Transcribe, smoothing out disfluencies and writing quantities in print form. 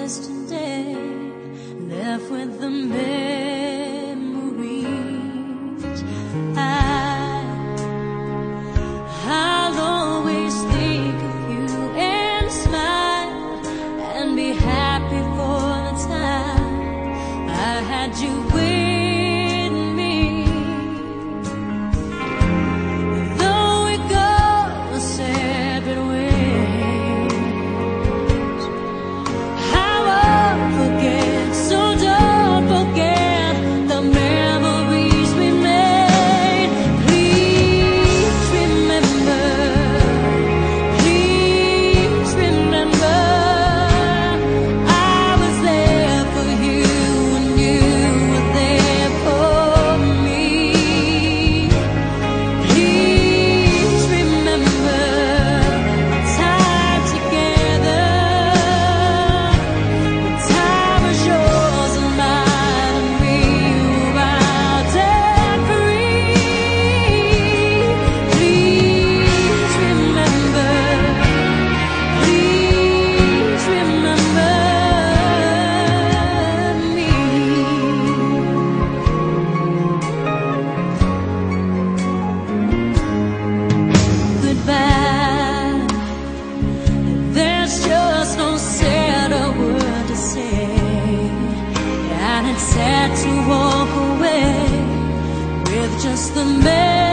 yesterday, left with the memories. I'll always think of you and smile and be happy for the time I had you with me. Though we go separate ways, I won't forget, so don't forget the memories we made. Please remember, I was there for you and you were there for me. Please remember our time together. The time was yours and mine, and we were out and free. Please remember, me. Goodbye. There's just no sad word to say, and it's sad to walk away with just the memory.